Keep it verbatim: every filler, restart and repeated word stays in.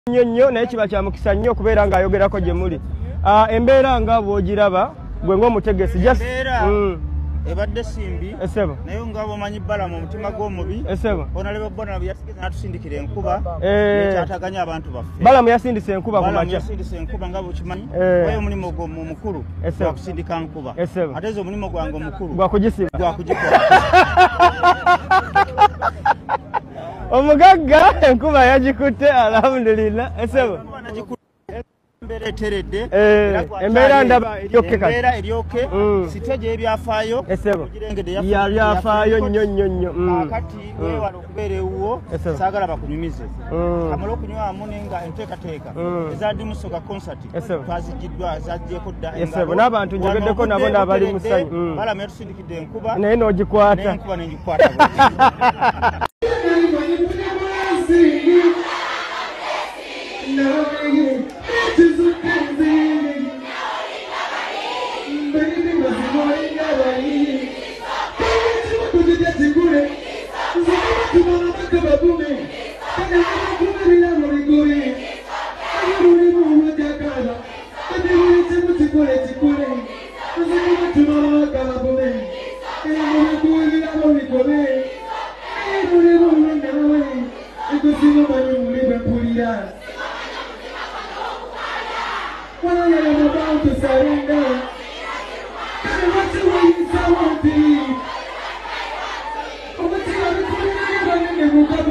nnyo nnyo naye kiba kya mukisa nnyo okubeera ng'ayogerako gye muli. Embeera nga bw'ogiraba gwe ng'omutegesi ebadde simbi esebo naye nga bw'omanyi bbala mu mutima gw'omubi esebo onaleba bona byasikiza n'atusindikira enkuba ekyataganya abantu baffe balamu yasindisa enkuba ku makya yasindisa enkuba nga bw'okimanyi oyo omulimu gwo mukulu gwakusindika nkuba ate ezo omulimu gwange omukulu gwakugisiba gwakugikola omugagga enkuba yagikutte alhamdulillah esebo embeera ndaba eryoke embeera eryoke siteje ebyafaayo esebo ya byafaayo nnyo nnyo nnyo kakati wewala okubeera ewuwo saagala bakunyumize kamala okunywamu nenga enteekateeka eza dimusoga concert twazigiddwa zajjeko dda esebo n'abantu njogeddeko nabo n'abali mu ssanyu balama yatusindikidde enkuba naye n'ogikwata enkuba nengikwata When I am about to surrender, I want to wait, I want to be. Oh, but you are the